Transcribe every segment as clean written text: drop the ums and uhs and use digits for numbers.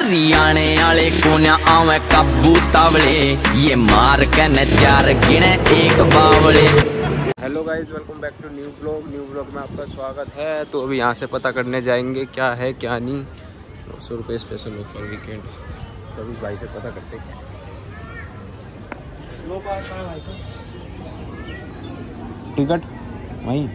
हरियाणे आले कोन्या आवे काबू तावले, ये मार के न चार गिने एक बावले। Hello guys, welcome back to new blog में आपका स्वागत है। तो अभी यहाँ से पता करने जाएंगे क्या है क्या नहीं। 900 रुपये स्पेशल ऑफर वीकेंड। तो अभी भाई से पता करते क्या टिकट वहीं।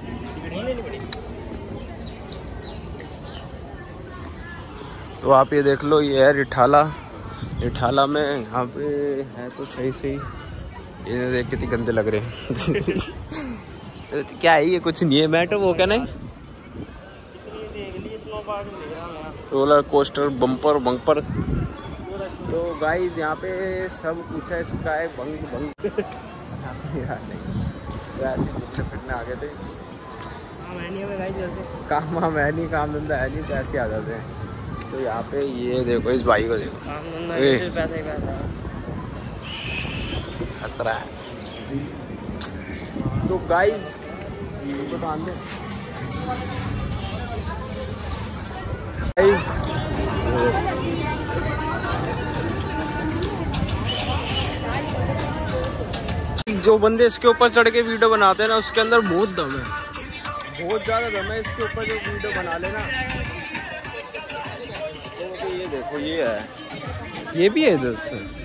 तो आप ये देख लो, ये है रिठाला में। यहाँ पे है तो सही ये देख कितने गंदे लग रहे हैं। तो क्या है ये, कुछ नहीं है मैटर वो क्या नहीं। Roller coaster bumper. तो गाइज यहाँ पे सब कुछ है, स्काई बंग यार नहीं तो ऐसे घूमने फिरने आ गए थे। काम है नहीं, काम धंधा है नहीं, तो ऐसे आ जाते हैं। तो यहाँ पे ये देखो, इस भाई को देखो हंस रहा है। तो गाइज दुकान दे जो बंदे इसके ऊपर चढ़ के वीडियो बनाते हैं ना, उसके अंदर बहुत दम है, बहुत ज़्यादा दम है इसके ऊपर जो वीडियो बना लेना। तो ये देखो, ये है, ये भी है इधर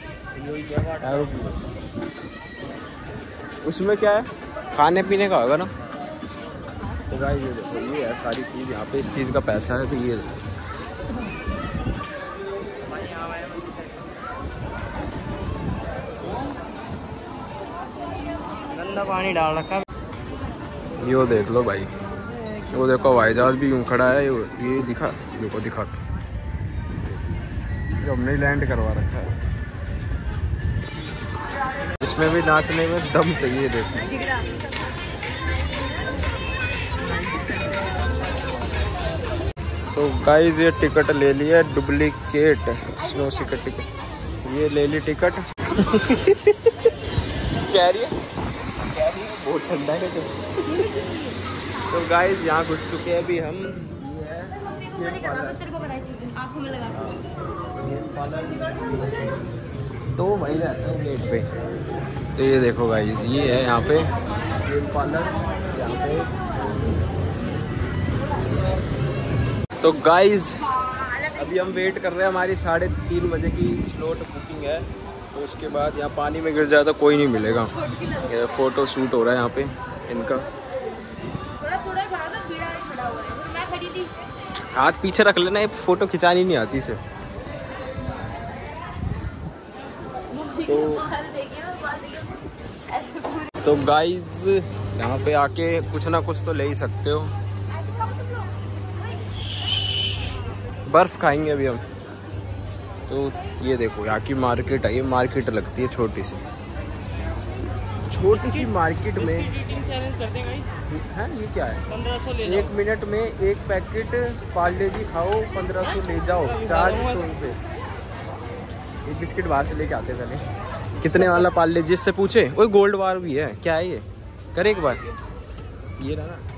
उसमें क्या है, खाने पीने का होगा ना। तो गाइस ये देखो, ये है सारी चीज़ यहाँ पे, इस चीज़ का पैसा है। तो ये गंदा पानी डाल रखा। यो देख लो भाई, वो देखो हवाई जहाज भी यूँ खड़ा है। ये दिखाता जो हमने लैंड करवा रखा है। इसमें भी नाचने में दम चाहिए। देखो तो गाइस ये टिकट ले लिया, डुप्लीकेट स्नो सिकर टिकट। ये ले ली टिकट। कह रही है बहुत ठंडा है। तो गाइस यहाँ घुस चुके हैं अभी हम। तो वहीं रहता हूँ गेट पे। तो ये देखो गाइस, ये है यहाँ पे गेम पार्लर यहाँ पे। तो गाइस अभी हम वेट कर रहे हैं, हमारी 3:30 बजे की स्लॉट बुकिंग है। तो उसके बाद यहाँ पानी में गिर जाए तो कोई नहीं मिलेगा। फोटो शूट हो रहा है यहाँ पे इनका। हाथ पीछे रख लेना, ये फोटो खिंचानी नहीं आती इसे। तो गाइज यहाँ पे आके कुछ ना कुछ तो ले ही सकते हो। बर्फ खाएंगे अभी हम। तो ये देखो यहाँ की मार्केट है, ये मार्केट लगती है छोटी सी मार्केट में है। ये क्या है, 1500 ले 1 मिनट में 1 पैकेट पार्ले जी खाओ, 1500 ले जाओ, 400 रुपये। एक बिस्किट बाहर से लेके आते पहले। कितने वाला पार्ले जी, इससे पूछे। ओए गोल्ड वार भी है, क्या है ये, करे एक बार। ये रहा ना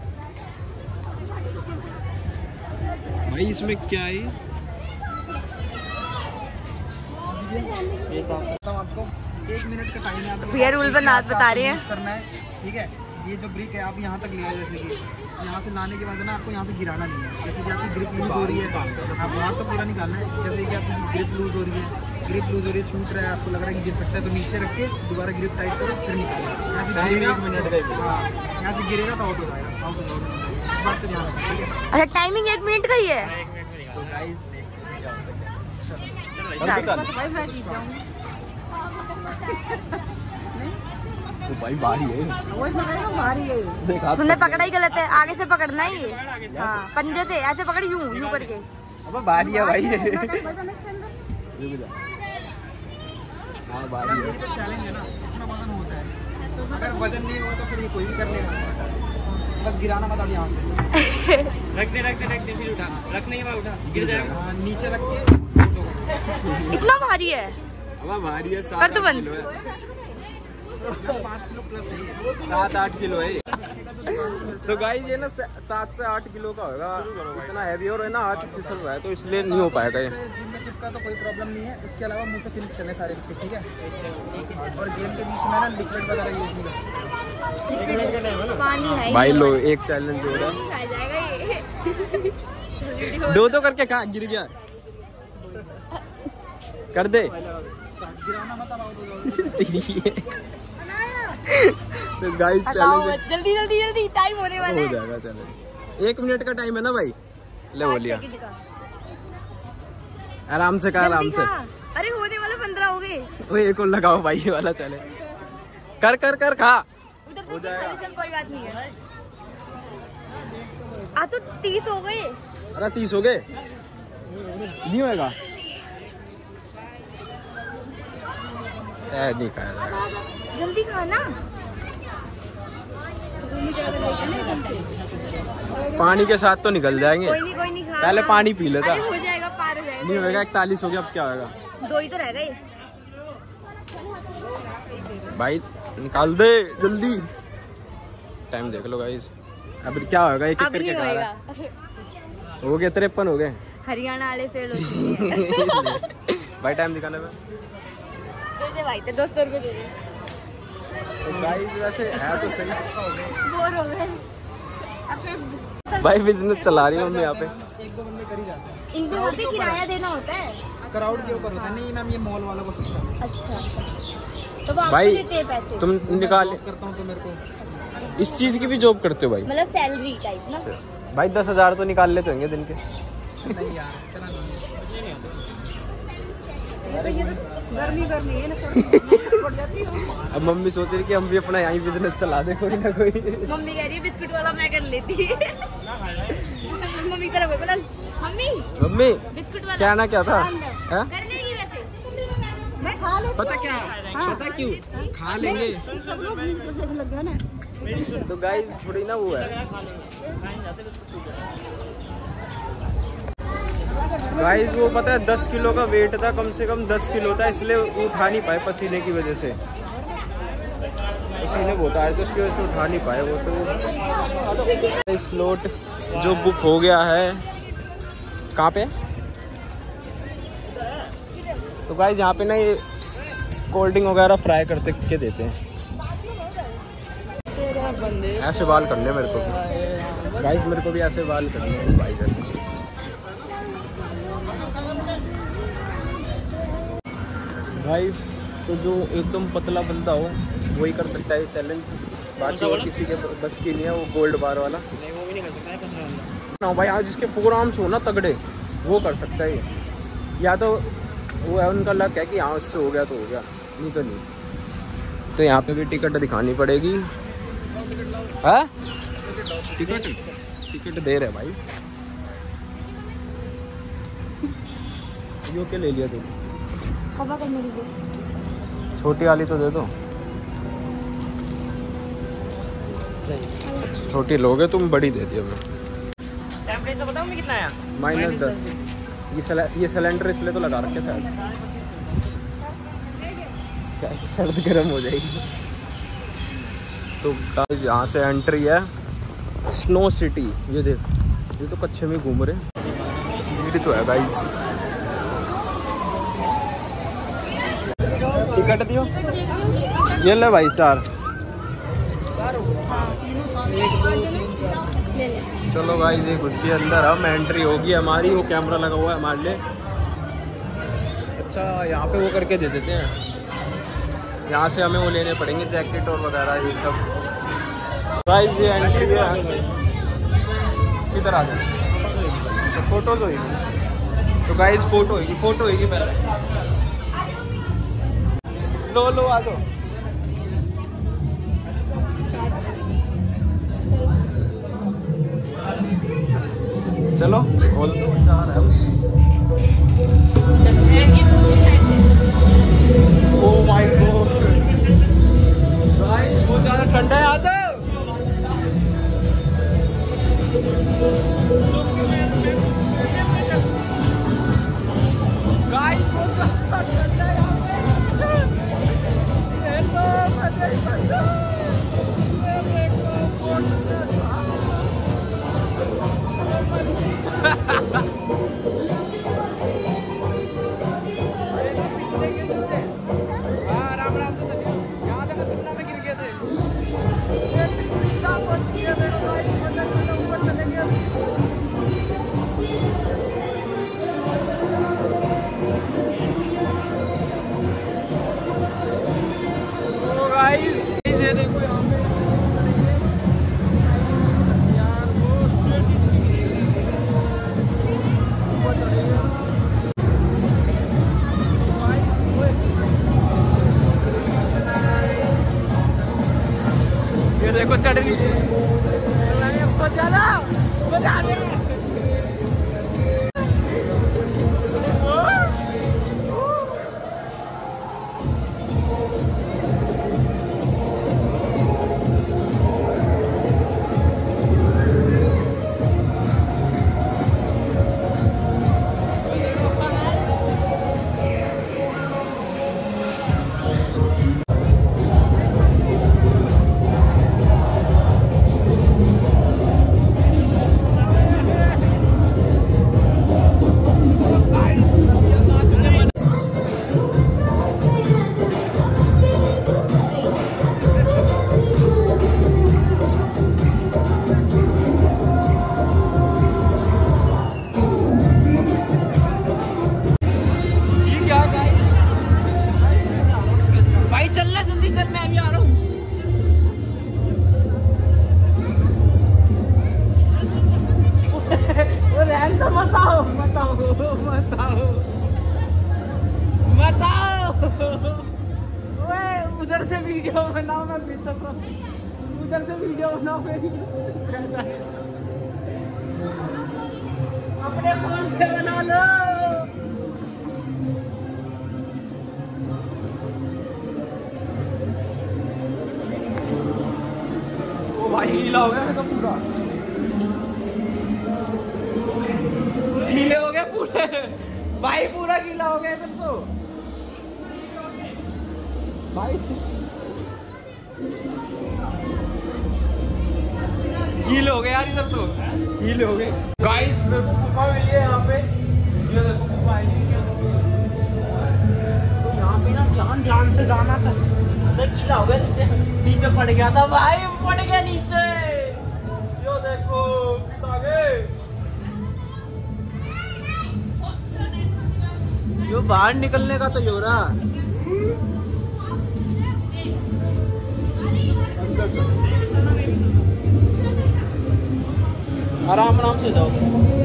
भाई, इसमें क्या है आपको 1 मिनट का टाइम है। भैया रूल बता रहे हैं करना है, ठीक है। ये जो ब्रिक है आप यहाँ तक ले आए, जैसे कि यहाँ से लाने के बाद ना आपको यहाँ से गिराना नहीं है। जैसे कि आपकी ग्रिप लूज हो रही है, आप वहाँ तो पूरा निकालना है। जैसे कि आपकी ग्रिप लूज हो रही है, छूट रहा है, आपको लग रहा है कि गिर सकता है, तो नीचे रख के दोबारा ग्रिप टाइट करो, फिर निकालो। यहाँ से गिरेगा 1 मिनट का। हाँ, यहाँ से गिरेगा तो आउट हो जाएगा, आउट हो जाएगा। इस बात का ध्यान रखना, ठीक है। अच्छा, टाइमिंग 1 मिनट का ही है। तो भाई भारी है, तुमने पकड़ा ही गलत है, आगे से पकड़ना ही है। हाँ, पंजे से ऐसे पकड़, यूं करके। अब भारी है भाई। हाँ भारी है, तो चैलेंज है ना, इसमें वजन होता है। अगर वजन नहीं हुआ तो फिर ये कोई भी कर लेगा, बस गिराना मत। अब यहाँ से रख दे फिर उठा, रखने के बाद उठा, गिर जाएगा। हाँ, नीचे रख के। इतना भारी है, भारी है, कर तो बंद। 5 किलो प्लस है ये। 7-8 किलो है ये। तो गाइस ये ना 7 से 8 किलो का होगा, इतना हैवी और है ना हाथ फिसल रहा है तो इसलिए नहीं हो पाएगा ये। जिम में चिपका तो कोई प्रॉब्लम नहीं है, इसके अलावा मुंह से फिनिश करने सारे इसके, ठीक है। और गेम के बीच में ना लिक्विड वगैरह यूज नहीं करते। पानी है भाई लो एक चैलेंज हो रहा है, खा जाएगा ये। दो करके खा, गिर गया कर दे। गिराना मत अब तो गाइस चैलेंज जल्दी जल्दी जल्दी, टाइम होने वाला हो है। जाएगा चैलेंज। 1 मिनट का टाइम है ना भाई, ले वो लिया आराम से खा, आराम से। अरे होने वाला 15 हो गए। वो एक और लगाओ भाई ये वाला चैलेंज। कर कर कर खा, उधर तो चल कोई बात नहीं है। आ तो 30 हो गए। अरे 30 हो गए, नहीं होएगा। नहीं खाया जाएगा, जल्दी खाना। पानी के साथ तो निकल जाएंगे। कोई नहीं खा। पहले पानी पी लेता। अरे हो जाएगा, पार हो जाएगा। नहीं होएगा, 41 हो गया, अब क्या होएगा? 2 ही तो रह गए भाई निकाल दे जल्दी, टाइम देख लो गाइस। अब क्या होगा, एक एक अब नहीं करके खा रहा होएगा। है। हो गए 53 हो गए। हरियाणा वाले फेल हो चुके हैं। भाई टाइम दिखाने में दे दे भाई, तो 200 रुपए दे दे। तो गाइस वैसे है तो सही। बोर हो गए। भाई बिजनेस चला रही हूँ मैं यहाँ पे। 1-2 बंदे कर ही जाते हैं। इनको वहाँ पे किराया देना होता है। क्राउड के ऊपर होता है। नहीं मैम, ये मॉल वालों को सिस्टम है। अच्छा, तो वो आपको भाई देते हैं पैसे? तुम निकाल, जॉब करता हूँ तो मेरे को इस चीज की भी जॉब करते हो भाई? मतलब सैलरी टाइप ना। भाई 10,000 तो निकाल लेते होंगे दिन के। नहीं यार, इतना नहीं। गर्मी है ना। अब मम्मी सोच रही कि हम भी अपना यहीं बिजनेस चला दे कोई ना कोई। मम्मी कह रही है बिस्कुट वाला मैं कर लेती। मम्मी कर बोला, मम्मी मम्मी बिस्कुट वाला क्या ना क्या था हैं? कर लेगी वैसे। मैं खा लेती पता क्या, पता क्यों खा लेंगे। सब लोग लग गया ना। तो गाइस थोड़ी ना वो है गाइस, वो पता है 10 किलो का वेट था, कम से कम 10 किलो था, इसलिए वो उठा नहीं पाए पसीने की वजह से। पसीने बहुत आए तो उसकी वजह से उठा नहीं पाए वो। तो स्लॉट जो बुक हो गया है, कहाँ पे? तो गाइस यहाँ पे ना ये कोल्ड ड्रिंक वगैरह फ्राई करते के देते हैं। ऐसे बाल करने मेरे को भी गाइस, मेरे को भी ऐसे बाल करने हैं इस भाई जैसे। गाइस तो जो एकदम पतला बंदा हो वही कर सकता है ये चैलेंज, बाकी और किसी के बस की नहीं है। वो गोल्ड बार वाला नहीं, वो भी नहीं कर सकता है भाई। आज जिसके 4 आर्म्स हो ना तगड़े, वो कर सकता है ये। या तो वो है उनका लक है कि हाँ उससे हो गया तो हो गया, नहीं तो नहीं। तो यहाँ पे भी टिकट दिखानी पड़ेगी। है टिकट दे रहे भाई। यो क्या ले लिया तुम? हवा करने दीजिए। छोटी वाली तो दे दो। छोटी लोगे तुम, बड़ी दे दी हमें। टेम्परेचर बताओ मैं कितना आया? -10। ये सिलेंडर इसलिए तो लगा रखे शायद, सर्द गर्म हो जाएगी। तो गाइस यहाँ से एंट्री है स्नो सिटी। ये देख, ये तो कच्चे में घूम रहे। भीड़ तो है गाइस। टिकट दियो, ये ले भाई 4। चलो गाइस ये घुस के अंदर हम एंट्री होगी हमारी। वो कैमरा लगा हुआ है हमारे लिए। अच्छा यहाँ पे वो करके दे देते हैं। यहाँ से हमें वो लेने पड़ेंगे जैकेट और वगैरह ये सब। गाइस ये एंट्री है यहाँ से। किधर आ जाए तो फोटोज होगी। तो गाइस फोटो होगी पहले। लो आ जाओ। चलो जा रहे हैं। ओह माय गॉड गाइस, बहुत ज्यादा ठंडा है। आ जाओ गाइस, बहुत ज्यादा ठंडा है यहाँ पे। हेलो मजे। आराम आराम से चलिए, यहाँ तक शिमला में गिर गए थे। ऊपर चलेंगे अभी। तो गाइस ये देखो यहाँ पे यार वो स्ट्रेट ऊपर चढ़ेगा। ये देखो चढ़नी बहुत ज्यादा मजा आ रहा है। उधर से वीडियो बनाओ, मैं पीछे उधर से वीडियो बनाओ मेरी। अपने फोन से बना लो। ओ भाई गीला हो गया मैं तो पूरा, गीले हो गए पूरे भाई, पूरा गीला हो गया तुमको भाई, गीले हो गए यार इधर तो, गीले हो गए। गाइस मेरे को गुफा मिली है यहाँ पे, ये देखो गुफा है। तो यहाँ पे ना ध्यान से जाना चाहिए। मैं गीला हो गया, नीचे पड़ गया था भाई, पड़ गया नीचे। यो देखो कितना आगे, यो बाहर निकलने का तो यो रहा। आराम आराम से जाओ।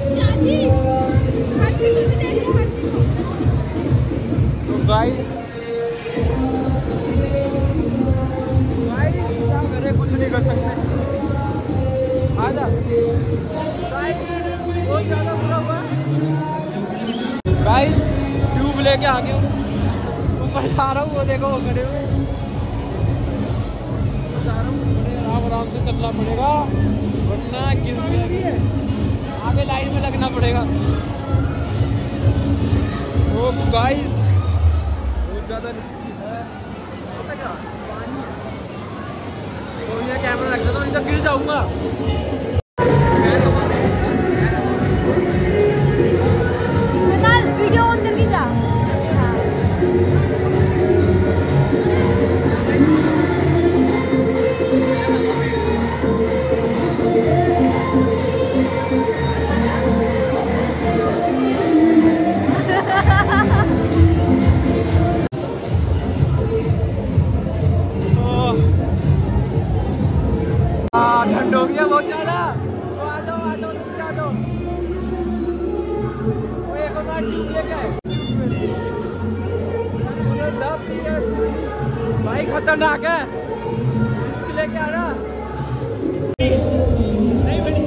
तो गाइस क्या करे, कुछ नहीं कर सकते। आजा बहुत ज्यादा बुरा हुआ। गाइस ट्यूब लेके आ गया हूँ, ऊपर जा रहा हूँ। वो देखो वो खड़े हुए, आराम आराम से चलना पड़ेगा वरना गिर जाएगी। आगे लाइन में लगना पड़ेगा। ओ गाइस बहुत ज़्यादा रिस्की है, पता क्या पानी है। तो ये कैमरा रख देता हूँ, नहीं तो गिर जाऊंगा। वीडियो अंदर की जा। ठंड हो गया बहुत ज्यादा। तो आ जाओ जल्दी आ जाओ। वो एक बार ट्यूब लेके भाई खतरनाक है, रिस्क लेके आ रहा। नहीं बनी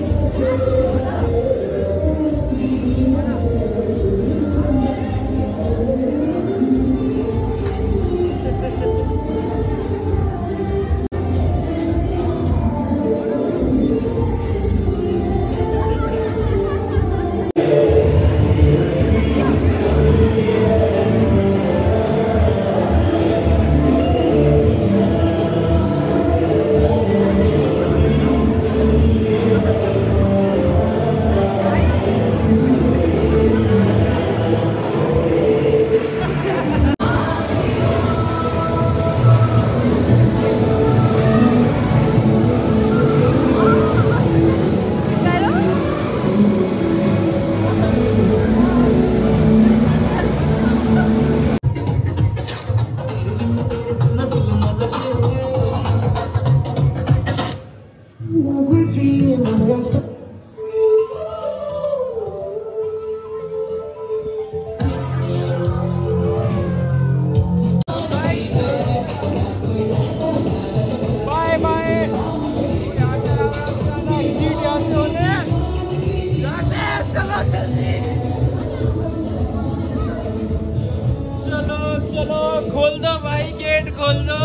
चलो चलो खोल दो भाई, गेट खोल दो।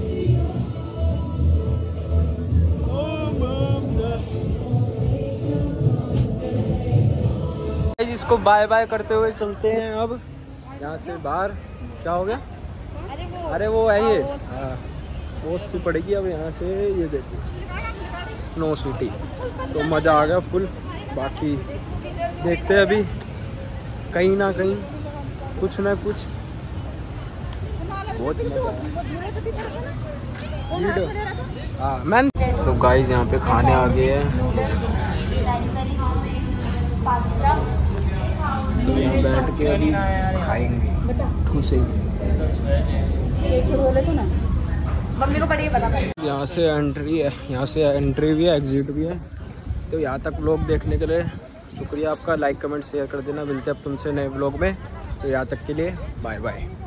इसको बाय बाय करते हुए चलते हैं अब यहाँ से बाहर। क्या हो गया? अरे वो है ये, हाँ वो सी पड़ेगी अब यहाँ से। ये देखो स्नो सिटी, तो मज़ा आ गया फुल। बाकी देखते हैं अभी कहीं ना कहीं कुछ ना कुछ बहुत मज़ा। हाँ मैन, तो गाइस यहाँ पे खाने आ गए हैं। तो यहाँ बैठ के अभी खाएंगे, ठूसेंगे। मम्मी को पड़ी पता। यहाँ से एंट्री है, यहाँ से एंट्री भी है, एग्जिट भी है। तो यहाँ तक व्लॉग देखने के लिए शुक्रिया आपका। लाइक कमेंट शेयर कर देना। मिलते हैं अब तुमसे नए व्लॉग में। तो यहाँ तक के लिए बाय बाय।